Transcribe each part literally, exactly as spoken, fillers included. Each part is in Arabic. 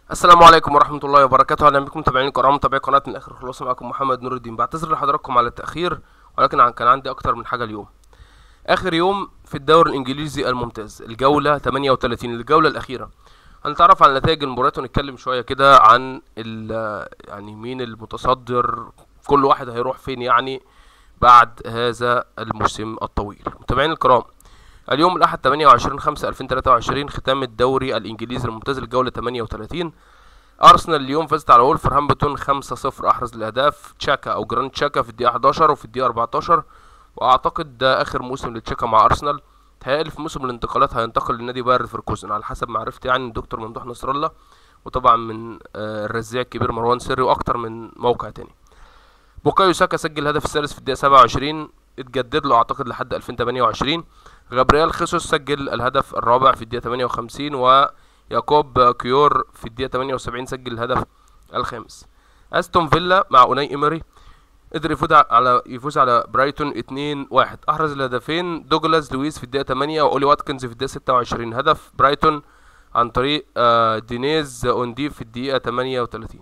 السلام عليكم ورحمة الله وبركاته. أهلا بكم متابعين الكرام، متابعي قناة من الآخر خلاص. معكم محمد نور الدين. بعتذر لحضراتكم على التأخير، ولكن عن- كان عندي أكتر من حاجة اليوم. آخر يوم في الدوري الإنجليزي الممتاز، الجولة ثمانية وثلاثين، الجولة الأخيرة. هنتعرف على نتائج المباريات ونتكلم شوية كده عن ال- يعني مين المتصدر، كل واحد هيروح فين يعني بعد هذا الموسم الطويل. متابعين الكرام، اليوم الأحد ثمانية وعشرين خمسة ألفين وثلاثة وعشرين، ختام الدوري الإنجليزي الممتاز الجولة ثمانية وثلاثين. ارسنال اليوم فازت على وولفرهامبتون خمسة صفر. احرز الاهداف تشاكا او جراند تشاكا في الدقيقه حداشر وفي الدقيقه أربعتاشر، واعتقد ده اخر موسم لتشاكا مع ارسنال. تهيألي في موسم الانتقالات هينتقل لنادي باير ليفركوزن على حسب معرفتي يعني الدكتور ممدوح نصر الله، وطبعا من آه، الرزاع الكبير مروان سري، واكتر من موقع تاني. بوكايو ساكا سجل الهدف الثالث في الدقيقه سبعة وعشرين، اتجدد له اعتقد لحد ألفين وثمانية وعشرين. غابرييل خيسوس سجل الهدف الرابع في الدقيقه ثمانية وخمسين، وياكوب كيور في الدقيقه ثمانية وسبعين سجل الهدف الخامس. استون فيلا مع اوناي ايمري قدر يفوز على يفوز على برايتون اتنين واحد. احرز الهدفين دوجلاس لويس في الدقيقه ثمانية واولي واتكنز في الدقيقه ستة وعشرين. هدف برايتون عن طريق آه، دينيز اوندي في الدقيقه ثمانية وثلاثين.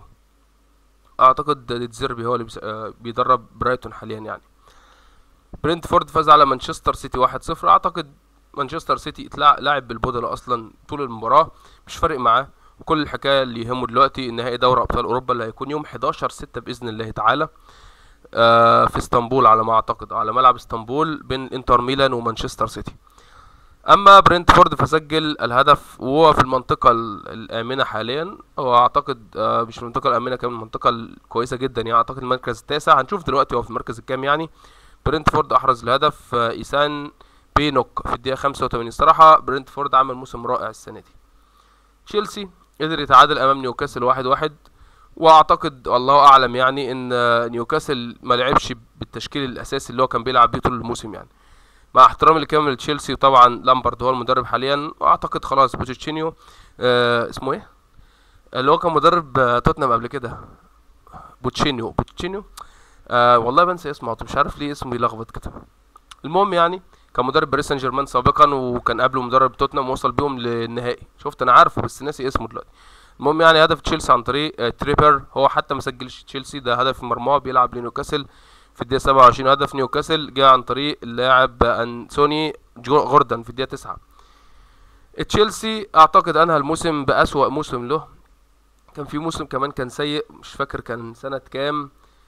اعتقد ديتزيربي هو اللي بيس- آه، بيدرب برايتون حاليا يعني. برنتفورد فاز على مانشستر سيتي واحد صفر. اعتقد مانشستر سيتي اتلع- لعب بالبودلة اصلا طول المباراة، مش فارق معاه. وكل الحكاية اللي يهمه دلوقتي نهائي دوري ابطال اوروبا اللي هيكون يوم حداشر ستة باذن الله تعالى، آه في اسطنبول على ما اعتقد، على ملعب اسطنبول بين انتر ميلان ومانشستر سيتي. اما برنتفورد فسجل الهدف وهو في المنطقة ال- الامنة حاليا، هو اعتقد آه مش المنطقة الامنة، كمان المنطقة الكويسة جدا يعني. اعتقد المركز التاسع، هنشوف دلوقتي هو في المركز الكام يعني. برنتفورد احرز الهدف آه، ايسان بينوك في الدقيقة خمسة وثمانين. صراحة برنتفورد عمل موسم رائع السنة دي. تشيلسي قدر يتعادل امام نيوكاسل واحد واحد، واعتقد الله اعلم يعني ان آه، نيوكاسل ما لعبش بالتشكيل الاساسي اللي هو كان بيلعب بيه طول الموسم يعني. مع احترامي لكامل تشيلسي، وطبعا لامبرد هو المدرب حاليا، واعتقد خلاص بوتشينيو آه اسمه ايه اللي هو كان مدرب آه، توتنهام قبل كده، بوتشينيو بوتشينيو آه والله بنسى اسمه، مش عارف ليه اسمه يلخبط كده. المهم يعني، كان مدرب باريس سان جيرمان سابقا، وكان قبله مدرب توتنهام ووصل بيهم للنهائي. شفت، انا عارفه بس ناسي اسمه دلوقتي. المهم يعني، هدف تشيلسي عن طريق آه، تريبر، هو حتى ما سجلش تشيلسي، ده هدف مرماه بيلعب لنيوكاسل في الدقيقة سبعة وعشرين. هدف نيوكاسل جه عن طريق اللاعب انسوني جو- غوردن في الدقيقة تسعة. تشيلسي اعتقد انهى الموسم بأسوأ موسم له. كان في موسم كمان كان سيء، مش فاكر كان سنة كام،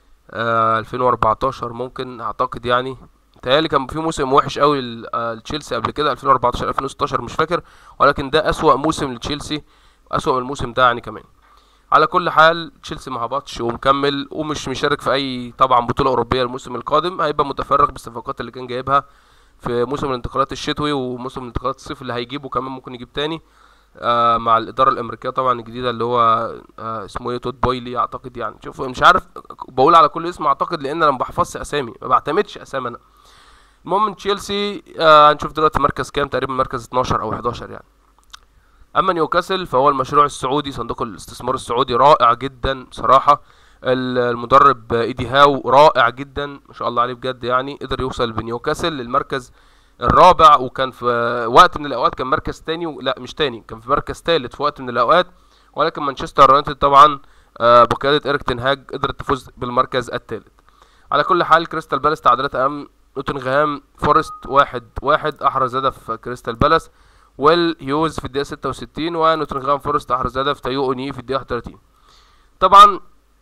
آه ألفين وأربعتاشر ممكن اعتقد يعني. متهيألي كان في موسم وحش قوي لتشيلسي قبل كده، ألفين وأربعتاشر ألفين وستاشر مش فاكر، ولكن ده أسوأ موسم لتشيلسي، أسوأ من الموسم ده يعني كمان. على كل حال تشيلسي ما هبطش ومكمل، ومش مشارك في اي طبعا بطولة أوروبية الموسم القادم. هيبقى متفرغ بالصفقات اللي كان جايبها في موسم الانتقالات الشتوي وموسم الانتقالات الصيف اللي هيجيبه كمان، ممكن يجيب تاني آه مع الإدارة الأمريكية طبعا الجديدة اللي هو آه اسمه ايه، تود بويلي اعتقد يعني. شوف مش عارف، بقول على كل اسم اعتقد لان انا ما بحفظش اسامي، ما بعتمدش اسامي انا. المهم تشيلسي آه هنشوف دلوقتي مركز كام، تقريبا مركز اتناشر او حداشر يعني. اما نيوكاسل فهو المشروع السعودي، صندوق الاستثمار السعودي رائع جدا بصراحة. ال- المدرب ايدي هاو رائع جدا ما شاء الله عليه بجد يعني. قدر يوصل بنيوكاسل للمركز الرابع، وكان في وقت من الاوقات كان مركز تاني و... لا مش تاني، كان في مركز تالت في وقت من الاوقات. ولكن مانشستر يونايتد طبعا آه، بقيادة إيريك تين هاج قدرت تفوز بالمركز الثالث. على كل حال كريستال بالاس تعادلت امام نوتنغهام فورست واحد واحد. احرز هدف كريستال بالاس ويل هيوز في الدقيقة ستة وستين، ونوتنغهام فورست احرز هدف تايو اوني في الدقيقة واحد وثلاثين. طبعا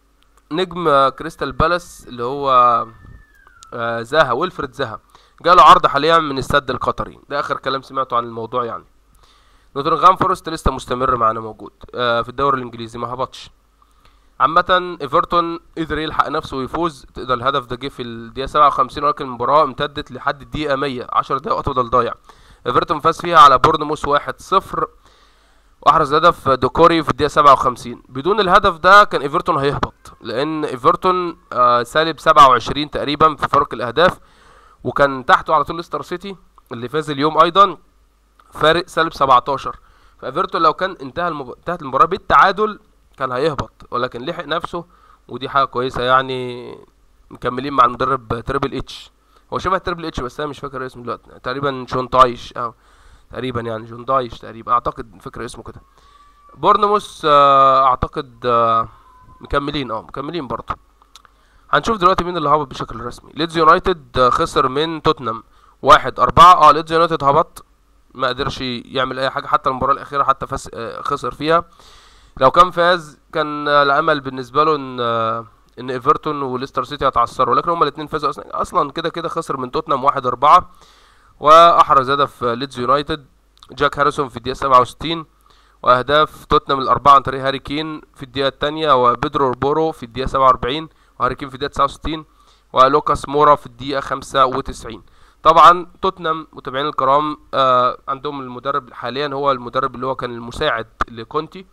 نجم آه، كريستال بالاس اللي هو آه، زاها، ويلفريد زاها، جاله عرض حاليا من السد القطري، ده اخر كلام سمعته عن الموضوع يعني. نوتنغهام فورست لسه مستمر معانا موجود آه، في الدوري الانجليزي، ما هبطش. عامة ايفرتون قدر يلحق نفسه ويفوز، تقدر الهدف ده جه في الدقيقة سبعة وخمسين، ولكن المباراة امتدت لحد الدقيقة مية، عشر دقايق وتفضل ضايع. ايفرتون فاز فيها على بورنموث واحد صفر، واحرز هدف دوكوري في الدقيقة سبعة وخمسين. بدون الهدف ده كان ايفرتون هيهبط، لان ايفرتون آه سالب سبعة وعشرين تقريبا في فرق الاهداف، وكان تحته على طول ليستر سيتي اللي فاز اليوم ايضا فارق سالب سبعتاشر. فايفرتون لو كان انتهى المب... انتهت المباراة بالتعادل كان هيهبط، ولكن لحق نفسه، ودي حاجة كويسة يعني. مكملين مع المدرب تريبل اتش، هو شبه تريبل اتش بس انا مش فاكر اسمه دلوقتي، تقريبا شون تايش اه تقريبا يعني جون دايش تقريبا اعتقد، فاكر اسمه كده. بورنموث آه، اعتقد آه، مكملين اه مكملين برضه. هنشوف دلوقتي مين اللي هبط بشكل رسمي. ليدز يونايتد آه، خسر من توتنهام واحد أربعة. اه ليدز يونايتد هبط، ما قدرش يعمل اي حاجه حتى المباراه الاخيره، حتى فاز آه، خسر فيها. لو كان فاز كان آه، الامل بالنسبه له ان آه، ان ايفرتون وليستر سيتي هيتعثروا، لكن هما الاثنين فازوا اصلا. اصلا كده كده خسر من توتنهام واحد أربعة. واحرز هدف آه، ليدز يونايتد جاك هاريسون في الدقيقه سبعة وستين، واهداف توتنهام الاربعه عن طريق هاري كين في الدقيقه الثانيه، وبيدرو بورو في الدقيقه سبعة وأربعين، وهاري كين في الدقيقه تسعة وستين، ولوكاس مورا في الدقيقه خمسة وتسعين. طبعا توتنهام متابعين الكرام آه عندهم المدرب حاليا هو المدرب اللي هو كان المساعد لكونتي،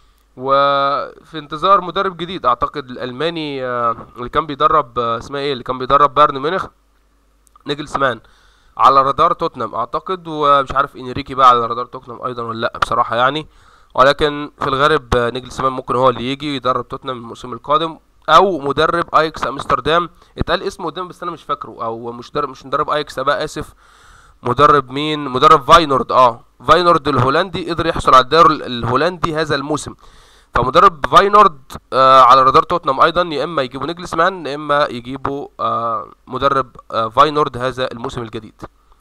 وفي انتظار مدرب جديد اعتقد الالماني آه اللي كان بيدرب آه اسمها ايه اللي كان بيدرب بايرن ميونخ، نيجلسمان، على رادار توتنهام اعتقد. ومش عارف انريكي بقى على رادار توتنهام ايضا ولا لا بصراحه يعني، ولكن في الغالب آه، نيجلسمان ممكن هو اللي يجي يدرب توتنهام الموسم القادم، او مدرب اياكس امستردام. اتقال اسمه قدام بس انا مش فاكره، او مش مدرب مش مدرب اياكس بقى اسف، مدرب مين؟ مدرب فاينورد. اه فاينورد الهولندي قدر يحصل على الدوري الهولندي هذا الموسم، فمدرب فاينورد آه على رادار توتنهام ايضا، يا اما يجيبوا نيجلسمان يا اما يجيبوا آه مدرب آه فاينورد هذا الموسم الجديد.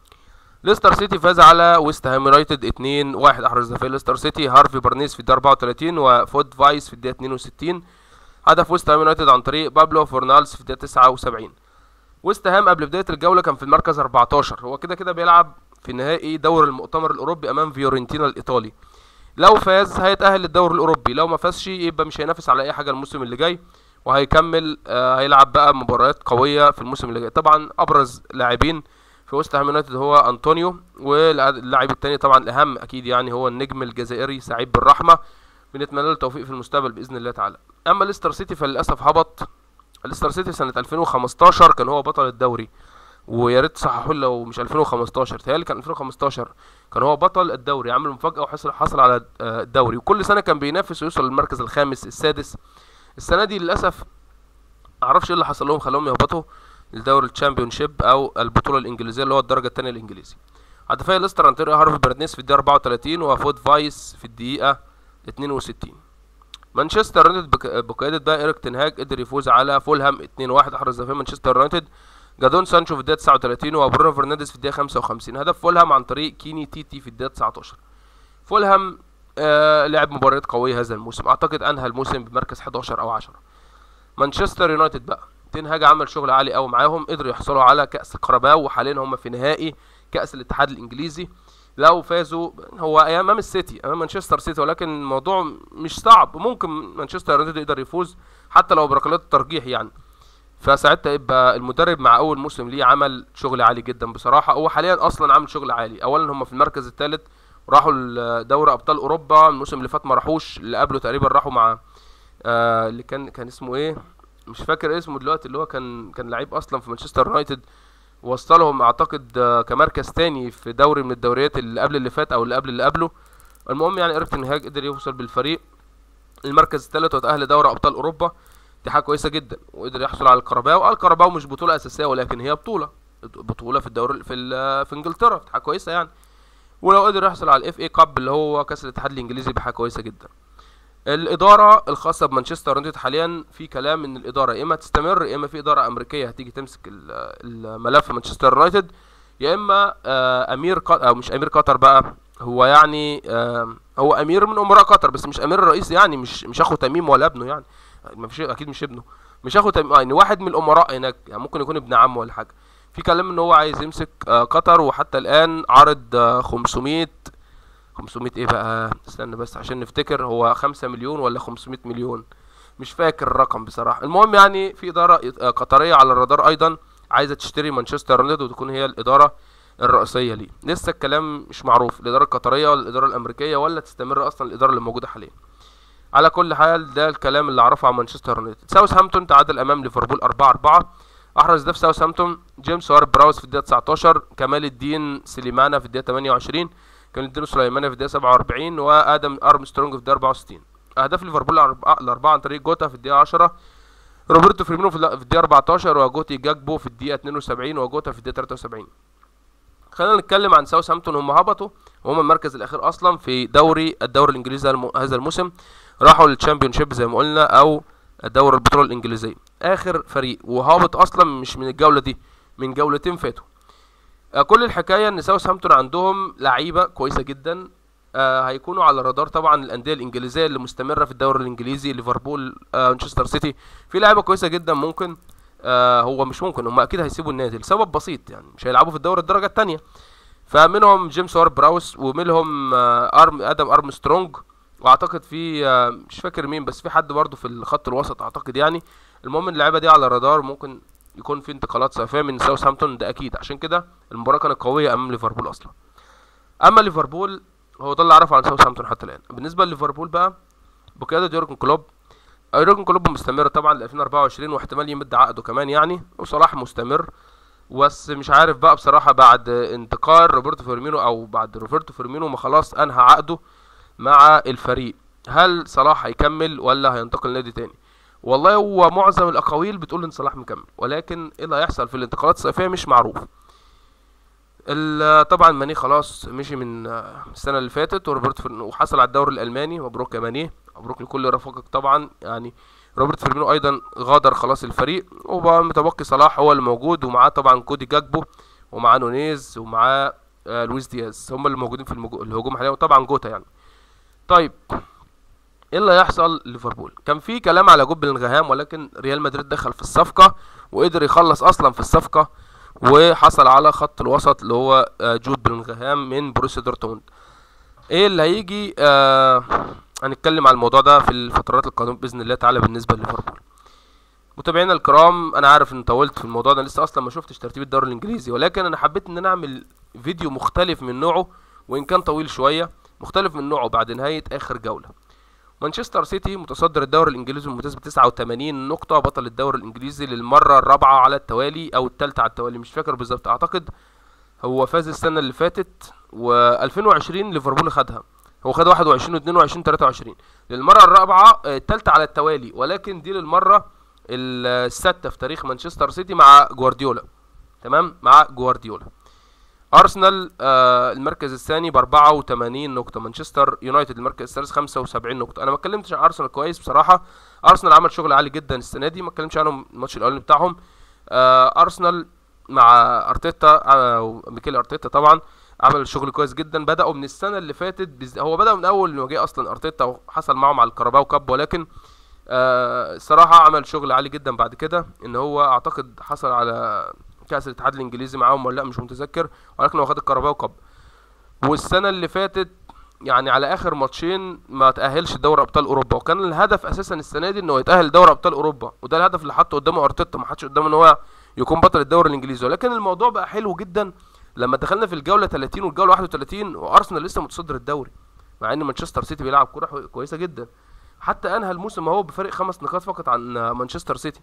ليستر سيتي فاز على ويست هام يونايتد اتنين واحد. احرز هدفين ليستر سيتي هارفي بارنيس في الدقيقه أربعة وتلاتين وفود فايس في الدقيقه اتنين وستين. هدف ويست هام يونايتد عن طريق بابلو فورنالز في الدقيقه تسعة وسبعين. ويست هام قبل بدايه الجوله كان في المركز أربعتاشر، هو كده كده بيلعب في نهائي دوري المؤتمر الاوروبي امام فيورنتينا الايطالي. لو فاز هيتاهل للدوري الاوروبي، لو ما فازش يبقى مش هينافس على اي حاجه الموسم اللي جاي، وهيكمل آه هيلعب بقى مباريات قويه في الموسم اللي جاي. طبعا ابرز لاعبين في ويست هام يونايتد هو انطونيو، واللاعب الثاني طبعا الاهم اكيد يعني هو النجم الجزائري سعيد بالرحمه، بنتمنى له التوفيق في المستقبل باذن الله تعالى. اما ليستر سيتي فللاسف هبط. ليستر سيتي سنه ألفين وخمستاشر كان هو بطل الدوري، ويا ريت تصححوا لو مش ألفين وخمستاشر، تهيألي كان ألفين وخمستاشر كان هو بطل الدوري، عمل مفاجأة وحصل حصل على آه، الدوري، وكل سنة كان بينافس ويوصل للمركز الخامس السادس. السنة دي للأسف معرفش ايه اللي حصل لهم خلاهم يهبطوا للدوري الشامبيونشيب او البطولة الإنجليزية اللي هو الدرجة الثانية الإنجليزي. هدفي ليستر عن طريق هارفي بارنيس في الدقيقة أربعة وتلاتين وفود فايس في الدقيقة اتنين وستين. مانشستر يونايتد بك- بقيادة بقى ايريك تنهاج قدر يفوز على فولهام اتنين واحد. احرز هدفين مانشستر يونايتد جادون سانشو في الدقيقة تسعة وتلاتين وبرونو فرنانديز في الدقيقة خمسة وخمسين. هدف فولهام عن طريق كيني تيتي في الدقيقة تسعتاشر. فولهام آه لعب مباريات قوية هذا الموسم، اعتقد انهى الموسم بمركز حداشر او عشرة. مانشستر يونايتد بقى تنهاج عمل شغل عالي قوي معاهم، قدروا يحصلوا على كأس كاراباو، وحاليا هم في نهائي كأس الاتحاد الانجليزي. لو فازوا هو امام السيتي امام مانشستر سيتي، ولكن الموضوع مش صعب، ممكن مانشستر يونايتد يقدر يفوز حتى لو بركلات الترجيح يعني. فساعتها يبقى المدرب مع اول موسم ليه عمل شغل عالي جدا بصراحه. هو حاليا اصلا عامل شغل عالي، اولا هم في المركز الثالث، راحوا لدوري ابطال اوروبا الموسم اللي فات، ما راحوش، اللي قبله تقريبا راحوا مع آه اللي كان كان اسمه ايه مش فاكر اسمه دلوقتي، اللي هو كان كان لعيب اصلا في مانشستر يونايتد، وصلهم اعتقد آه كمركز تاني في دوري من الدوريات اللي قبل اللي فات او اللي قبل اللي قبله. المهم يعني ايريك تن هاج قدر يوصل بالفريق المركز الثالث وتأهل لدوري ابطال اوروبا، دي حاجه كويسه جدا، وقدر يحصل على الكاراباو. الكاراباو مش بطوله اساسيه ولكن هي بطوله بطوله في الدوري في ال- في انجلترا، دي حاجه كويسه يعني. ولو قدر يحصل على الاف اي كاب اللي هو كاس الاتحاد الانجليزي بحاجه كويسه جدا. الاداره الخاصه بمانشستر يونايتد حاليا في كلام ان الاداره يا اما تستمر يا اما في اداره امريكيه هتيجي تمسك ال- الملف مانشستر يونايتد، يا اما آه، امير قطر او مش امير قطر بقى، هو يعني آه، هو امير من امراء قطر بس مش امير الرئيس يعني، مش مش اخو تميم ولا ابنه يعني، ما فيش اكيد مش ابنه، مش اخو تميم يعني، واحد من الامراء هناك يعني، ممكن يكون ابن عمه ولا حاجه. في كلام ان هو عايز يمسك آه، قطر، وحتى الان عرض آه، خمسمية خمسمية ايه بقى، استنى بس عشان نفتكر، هو خمسة مليون ولا خمسمية مليون، مش فاكر الرقم بصراحه. المهم يعني في اداره آه، قطريه على الرادار ايضا عايزه تشتري مانشستر يونايتد وتكون هي الاداره الرئيسيه ليه. لسه الكلام مش معروف، الاداره القطريه ولا الاداره الامريكيه ولا تستمر اصلا الاداره اللي موجوده حاليا. على كل حال ده الكلام اللي اعرفه عن مانشستر يونايتد. ساوثهامبتون تعادل امام ليفربول أربعة أربعة. احرز ده في ساوثهامبتون جيمس وارد براوس في الدقيقه تسعتاشر، كمال الدين سليمانه في الدقيقه تمانية وعشرين، كمال الدين سليمانه في الدقيقه سبعة وأربعين، وادم ارمسترونج في الدقيقه أربعة وستين. اهداف ليفربول الأربعة- الاربعه عن طريق جوتا في الدقيقه عشرة، روبرتو فيرمينو في الد- في الدقيقه أربعتاشر، وجوتي جاكبو في الدقيقه اتنين وسبعين، وجوتا في الدقيقه تلاتة وسبعين. خلينا نتكلم عن ساوثهامبتون. هم هبطوا وهم المركز الاخير اصلا في دوري الدوري الانجليزي الم- هذا الموسم. راحوا للتشامبيون شيب زي ما قلنا، او دوري البطوله الانجليزيه. اخر فريق وهابط اصلا مش من الجوله دي، من جولتين فاتوا. آه، كل الحكايه ان ساوثهامبتون عندهم لعيبه كويسه جدا، آه، هيكونوا على رادار طبعا الانديه الانجليزيه اللي مستمره في الدوري الانجليزي، ليفربول، آه، مانشستر سيتي. في لعيبه كويسه جدا ممكن، آه، هو مش ممكن، هم اكيد هيسيبوا النادي لسبب بسيط، يعني مش هيلعبوا في الدوري الدرجه الثانيه. فمنهم جيمس وارد براوس، ومنهم آه، ارم ادم ارمسترونج، واعتقد في آه، مش فاكر مين، بس في حد برضه في الخط الوسط اعتقد يعني. المهم اللعيبه دي على رادار، ممكن يكون في انتقالات صيفيه من ساوثهامبتون، ده اكيد. عشان كده المباراه كانت قويه امام ليفربول اصلا. اما ليفربول، هو ده اللي اعرفه عن ساوثهامبتون حتى الان. بالنسبه لليفربول بقى، بقياده يورجن كلوب. يورجن كلوب مستمر طبعا ل ألفين وأربعة وعشرين، واحتمال يمد عقده كمان يعني، وصلاح مستمر. بس مش عارف بقى بصراحه، بعد انتقال روبرتو فيرمينو، او بعد روبرتو فيرمينو ما خلاص انهى عقده مع الفريق، هل صلاح هيكمل ولا هينتقل لنادي تاني؟ والله هو معظم الاقاويل بتقول ان صلاح مكمل، ولكن ايه اللي هيحصل في الانتقالات الصيفيه مش معروف. ال- طبعا ماني خلاص مشي من آه، السنه اللي فاتت، وروبرت فيرمينو وحصل على الدوري الالماني. مبروك يا ماني، مبروك لكل رفاقك طبعا يعني. روبرت فيرمينو ايضا غادر خلاص الفريق، وبقى متبقي صلاح هو اللي موجود، ومعاه طبعا كودي جاكبو، ومعاه نونيز، ومعاه آه، لويس دياز، هم اللي موجودين في المجو- الهجوم حاليا، وطبعا جوتا يعني. طيب، ايه اللي هيحصل ليفربول؟ كان في كلام على جود بلينغهام، ولكن ريال مدريد دخل في الصفقه وقدر يخلص اصلا في الصفقه، وحصل على خط الوسط اللي هو آه، جود بلينغهام من بروسيا دورتموند. ايه اللي هيجي؟ آه هنتكلم على الموضوع ده في الفترات القادمه باذن الله تعالى. بالنسبه لليفربول، متابعينا الكرام، انا عارف ان طولت في الموضوع ده، لسه اصلا ما شفتش ترتيب الدوري الانجليزي، ولكن انا حبيت ان انا اعمل فيديو مختلف من نوعه، وان كان طويل شويه، مختلف من نوعه بعد نهايه اخر جوله. مانشستر سيتي متصدر الدوري الانجليزي الممتاز ب تسعة وثمانين نقطة، بطل الدوري الانجليزي للمرة الرابعة على التوالي، او الثالثة على التوالي، مش فاكر بالظبط. اعتقد هو فاز السنة اللي فاتت، و2020 ليفربول خدها، هو خد واحد وعشرين واثنين وعشرين ثلاثة وعشرين، للمرة الرابعة، آه، الثالثة على التوالي، ولكن دي للمرة السادسة في تاريخ مانشستر سيتي مع جوارديولا. تمام، مع جوارديولا. ارسنال آه المركز الثاني ب أربعة وثمانين نقطه، مانشستر يونايتد المركز الثالث خمسة وسبعين نقطه. انا ما اتكلمتش عن ارسنال كويس بصراحه، ارسنال عمل شغل عالي جدا السنه دي، ما اتكلمش عنهم الماتش الاولاني بتاعهم. آه ارسنال مع ارتيتا، آه ميكيل ارتيتا طبعا، عمل شغل كويس جدا. بداوا من السنه اللي فاتت بز... هو بدا من اول ما جه اصلا ارتيتا، وحصل معاهم على الكاراباو كاب، ولكن آه الصراحه عمل شغل عالي جدا بعد كده. ان هو اعتقد حصل على كاس الاتحاد الانجليزي معاهم ولا لا، مش متذكر، ولكن هو خد الكاراباو كاب. والسنه اللي فاتت يعني على اخر ماتشين ما تاهلش دوري ابطال اوروبا، وكان الهدف اساسا السنه دي انه يتاهل دوري ابطال اوروبا، وده الهدف اللي حطه قدامه ارتيتا، ما حطش قدامه ان هو يكون بطل الدوري الانجليزي. ولكن الموضوع بقى حلو جدا لما دخلنا في الجوله ثلاثين والجوله واحد وثلاثين، وارسنال لسه متصدر الدوري، مع ان مانشستر سيتي بيلعب كوره كويسه جدا، حتى انهى الموسم هو بفارق خمس نقاط فقط عن مانشستر سيتي.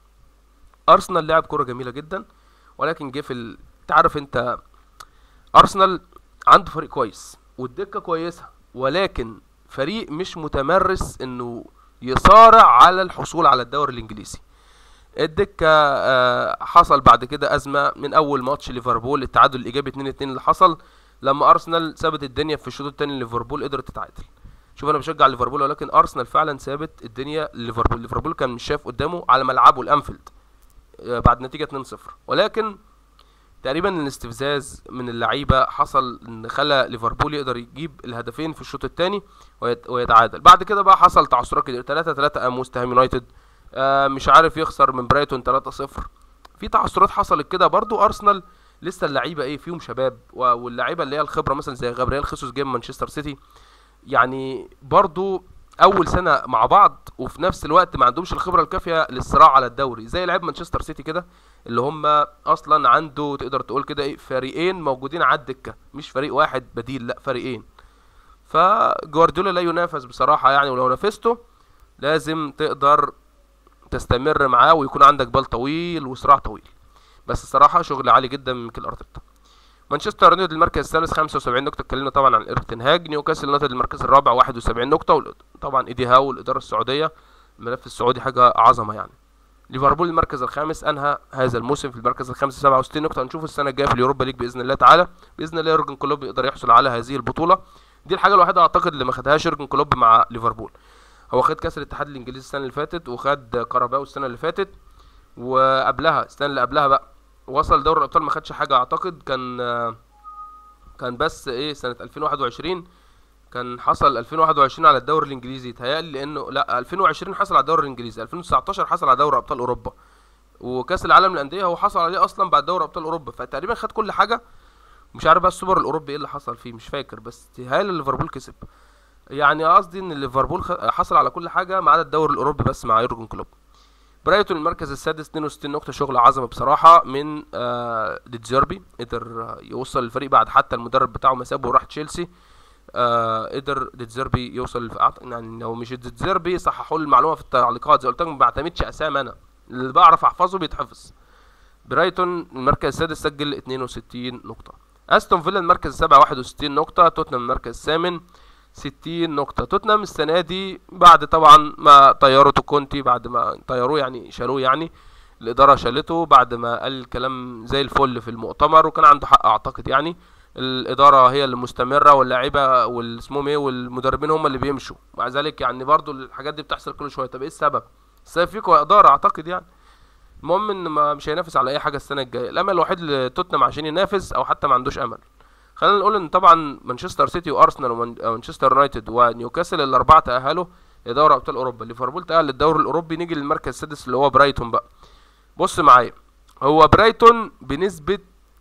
ارسنال لعب كوره جميله جدا، ولكن جه في ال... تعرف انت، ارسنال عنده فريق كويس والدكه كويسه، ولكن فريق مش متمرس انه يصارع على الحصول على الدوري الانجليزي. الدكه آه حصل بعد كده ازمه من اول ماتش ليفربول، التعادل الايجابي اتنين اتنين اللي حصل لما ارسنال سابت الدنيا في الشوط الثاني، ليفربول قدرت تتعادل. شوف، انا بشجع ليفربول، ولكن ارسنال فعلا سابت الدنيا ليفربول. ليفربول كان مش شايف قدامه على ملعبه الانفيلد آه بعد نتيجه اتنين صفر، ولكن تقريبا الاستفزاز من اللعيبه حصل ان خلى ليفربول يقدر يجيب الهدفين في الشوط الثاني ويتعادل. بعد كده بقى حصل تعثرات كتير، ثلاثة ثلاثة قام وست هام يونايتد، آه مش عارف يخسر من برايتون ثلاثة صفر، في تعثرات حصلت كده. برضو ارسنال لسه اللعيبه ايه فيهم شباب، واللعيبه اللي هي الخبره مثلا زي غابرييل خيسوس جيم مانشستر سيتي، يعني برضو اول سنه مع بعض، وفي نفس الوقت ما عندهمش الخبره الكافيه للصراع على الدوري زي لعيب مانشستر سيتي كده، اللي هم اصلا عنده تقدر تقول كده ايه فريقين موجودين على الدكه، مش فريق واحد بديل، لا فريقين. فجوارديولا لا ينافس بصراحه يعني، ولو نافسته لازم تقدر تستمر معاه ويكون عندك بال طويل وصراع طويل. بس الصراحه شغل عالي جدا من ميكيل ارتيتا. مانشستر يونايتد المركز الثالث خمسة وسبعين نقطه، اتكلمنا طبعا عن ايريك تين هاج. نيوكاسل يونايتد المركز الرابع واحد وسبعين نقطه، طبعا ايدي هاو الاداره السعوديه، الملف السعودي حاجه عظمه يعني. ليفربول المركز الخامس، انهى هذا الموسم في المركز الخامس سبعة وستين نقطه. هنشوف السنه الجايه في اليوروبا ليج باذن الله تعالى. باذن الله يورجن كلوب يقدر يحصل على هذه البطوله. دي الحاجه الوحيده اعتقد اللي ما خدهاش يورجن كلوب مع ليفربول. هو خد كاس الاتحاد الانجليزي السنه اللي فاتت، وخد كاراباو السنه اللي فاتت، وقبلها السنه اللي قبلها بقى وصل دوري الابطال ما خدش حاجه اعتقد. كان كان بس ايه سنه ألفين وواحد وعشرين كان حصل ألفين وواحد وعشرين على الدوري الانجليزي يتهيألي، لانه لا ألفين وعشرين حصل على الدوري الانجليزي، ألفين وتسعتاشر حصل على دوري ابطال اوروبا، وكاس العالم للانديه هو حصل عليه اصلا بعد دوري ابطال اوروبا، فتقريبا خد كل حاجه. مش عارف بقى السوبر الاوروبي ايه اللي حصل فيه، مش فاكر، بس يتهيألي ليفربول كسب. يعني قصدي ان ليفربول حصل على كل حاجه ما عدا الدوري الاوروبي بس مع يورجن كلوب. برايتون المركز السادس اتنين وستين نقطه، شغل عظمه بصراحه من آه ديتزيربي. قدر يوصل الفريق بعد حتى المدرب بتاعه ما سابه وراح تشيلسي. آه قدر ديتزيربي يوصل يعني لو مش ديتزيربي صححوا لي المعلومه في التعليقات، زي قلت لكم ما بعتمدش اسامي، انا اللي بعرف احفظه بيتحفظ. برايتون المركز السادس سجل اتنين وستين نقطه. استون فيلا المركز السابع واحد وستين نقطه. توتنهام المركز الثامن ستين نقطه. توتنهام السنه دي بعد طبعا ما طيروا كونتي، بعد ما طيروه يعني شالوه، يعني الاداره شالته بعد ما قال الكلام زي الفل في المؤتمر، وكان عنده حق اعتقد. يعني الاداره هي اللي مستمره واللاعيبه والاسمهم ايه والمدربين هم اللي بيمشوا، مع ذلك يعني برضو الحاجات دي بتحصل كل شويه. طب ايه السبب؟ السبب فيكم يا اداره اعتقد. يعني المهم ان ما مش هينافس على اي حاجه السنه الجايه. الامل الوحيد لتوتنهام عشان ينافس، او حتى ما عندوش امل. خلينا نقول ان طبعا مانشستر سيتي وارسنال ومانشستر يونايتد ونيوكاسل الاربعه تاهلوا لدوري ابطال اوروبا. ليفربول تاهل للدوري الاوروبي. نيجي للمركز السادس اللي هو برايتون بقى. بص معايا، هو برايتون بنسبه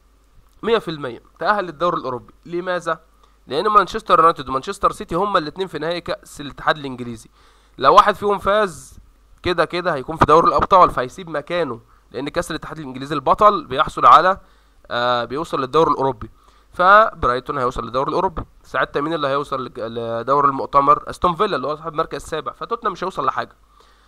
مية في المية تاهل للدوري الاوروبي. لماذا؟ لان مانشستر يونايتد ومانشستر سيتي هما الاثنين في نهائي كاس الاتحاد الانجليزي. لو واحد فيهم فاز كده كده هيكون في دوري الابطال، فهيسيب مكانه، لان كاس الاتحاد الانجليزي البطل بيحصل على آه بيوصل للدوري الاوروبي، فبرايتون هيوصل للدوري الاوروبي. ساعتها مين اللي هيوصل لدوري المؤتمر؟ استون فيلا اللي هو صاحب المركز السابع. فتوتنهام مش هيوصل لحاجه.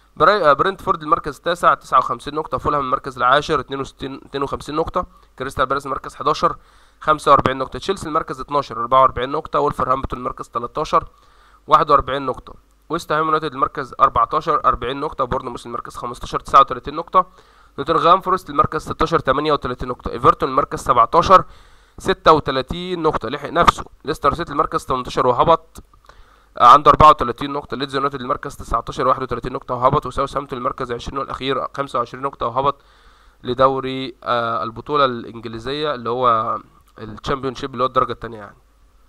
برنتفورد المركز التاسع تسعة وخمسين نقطه. فولهام المركز العاشر اتنين وستين اتنين وخمسين نقطه. كريستال بالاس المركز حداشر خمسة واربعين نقطه. تشيلسي المركز اتناشر اربعة واربعين نقطه. وولفرهامبتون المركز تلتاشر واحد واربعين نقطه. ويست هام يونايتد المركز اربعتاشر اربعين نقطه. بورنموث المركز خمستاشر تسعة وتلاتين نقطه. نوتنغهام فورست المركز ستاشر تمانية وتلاتين نقطه. ايفرتون المركز سبعتاشر ستة وتلاتين نقطه، لحق نفسه. ليستر سيتي المركز تمنتاشر وهبط عنده اربعة وتلاتين نقطه. ليدز يونايتد المركز تسعتاشر واحد وتلاتين نقطه وهبط. وساوثهامبتون المركز عشرين والاخير خمسة وعشرين نقطه وهبط لدوري آه البطوله الانجليزيه اللي هو الشامبيونشيب اللي هو الدرجه الثانيه. يعني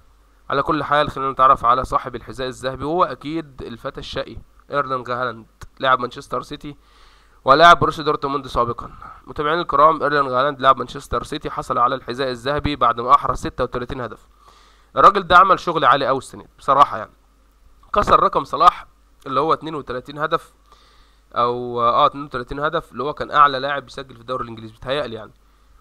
على كل حال خلينا نتعرف على صاحب الحذاء الذهبي، وهو اكيد الفتى الشقي ايرلينج هالاند، لاعب مانشستر سيتي ولاعب بروسيا دورتموند سابقا. متابعين الكرام، ايرلينج هالاند لاعب مانشستر سيتي حصل على الحذاء الذهبي بعد ما احرز ستة وتلاتين هدف. الراجل ده عمل شغل عالي قوي السنه دي بصراحه، يعني كسر رقم صلاح اللي هو اتنين وتلاتين هدف، او اه اتنين وتلاتين هدف اللي هو كان اعلى لاعب بيسجل في الدوري الانجليزي بيتهيألي يعني.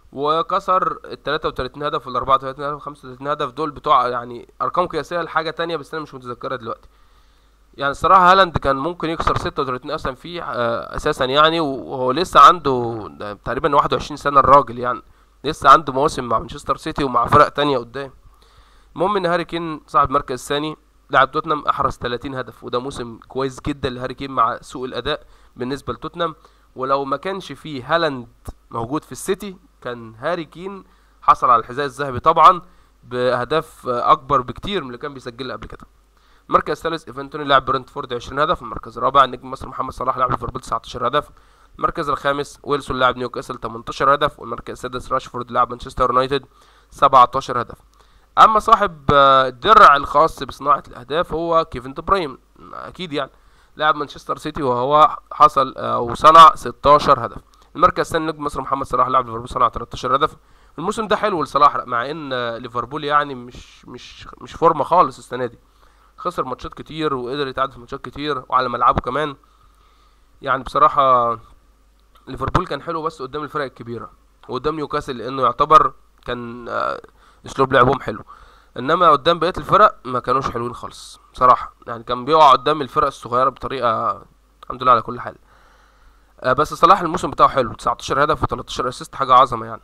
وكسر ال تلاتة وتلاتين هدف وال اربعة وتلاتين هدف وال خمسة وتلاتين هدف، دول بتوع يعني ارقام قياسيه لحاجه تانية بس انا مش متذكرها دلوقتي. يعني الصراحه هالاند كان ممكن يكسر ستة وتلاتين اصلا فيه آه اساسا يعني، وهو لسه عنده تقريبا واحد وعشرين سنه الراجل، يعني لسه عنده مواسم مع مانشستر سيتي ومع فرق تانية قدام. المهم ان هاري كين صاحب المركز الثاني لاعب توتنهام احرز تلاتين هدف، وده موسم كويس جدا لهاري كين مع سوء الاداء بالنسبه لتوتنهام. ولو ما كانش فيه هالاند موجود في السيتي كان هاري كين حصل على الحذاء الذهبي طبعا باهداف اكبر بكتير من اللي كان بيسجلها قبل كده. المركز الثالث ايفنتوني لاعب برنتفورد عشرين هدف. المركز الرابع النجم مصر محمد صلاح لاعب ليفربول تسعتاشر هدف. المركز الخامس ويلسون لاعب نيوكاسل تمنتاشر هدف. والمركز السادس راشفورد لاعب مانشستر يونايتد سبعتاشر هدف. اما صاحب الدرع الخاص بصناعه الاهداف هو كيفن دي بروين اكيد، يعني لاعب مانشستر سيتي وهو حصل وصنع ستاشر هدف. المركز الثاني نجم مصر محمد صلاح لاعب ليفربول صنع تلتاشر هدف. الموسم ده حلو لصلاح مع ان ليفربول يعني مش مش مش فورمه خالص السنه دي، خسر ماتشات كتير وقدر يتعادل في ماتشات كتير وعلى ملعبه كمان. يعني بصراحه ليفربول كان حلو بس قدام الفرق الكبيره وقدام نيوكاسل، لانه يعتبر كان اسلوب لعبهم حلو، انما قدام بقيه الفرق ما كانوش حلوين خالص بصراحه. يعني كان بيقع قدام الفرق الصغيره بطريقه الحمد لله على كل حال. آه بس صلاح الموسم بتاعه حلو، تسعتاشر هدف وتلتاشر اسيست، حاجه عظمه يعني.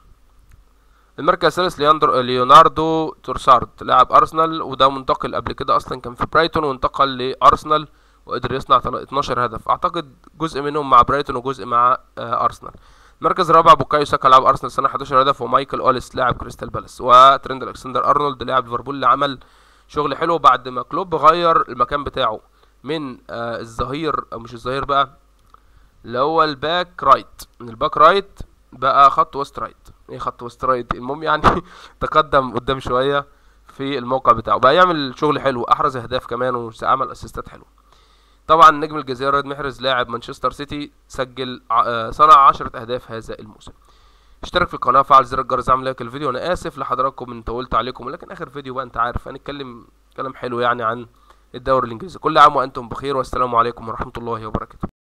المركز الثالث لياندرو ليوناردو تورسارد لاعب ارسنال، وده منتقل قبل كده اصلا كان في برايتون وانتقل لارسنال وقدر يصنع تل- اتناشر هدف، اعتقد جزء منهم مع برايتون وجزء مع آه، ارسنال. المركز الرابع بوكايو ساكا لاعب ارسنال صنع حداشر هدف، ومايكل اوليس لاعب كريستال بالاس، وتريند الكسندر ارنولد لاعب ليفربول اللي عمل شغل حلو بعد ما كلوب غير المكان بتاعه من آه الظهير، او مش الظهير بقى، اللي هو الباك رايت، من الباك رايت بقى خط وسط رايت. ايه خط وسط رايت، المهم يعني تقدم قدام شويه في الموقع بتاعه، بقى يعمل شغل حلو، احرز اهداف كمان وعمل اسيستات حلو. طبعا نجم الجزيره رياض محرز لاعب مانشستر سيتي سجل ع- آه، صنع عشرة اهداف هذا الموسم. اشترك في القناه، فعل زر الجرس، اعمل لايك الفيديو. انا اسف لحضراتكم ان طولت عليكم، ولكن اخر فيديو بقى انت عارف هنتكلم كلام حلو يعني عن الدوري الانجليزي. كل عام وانتم بخير، والسلام عليكم ورحمه الله وبركاته.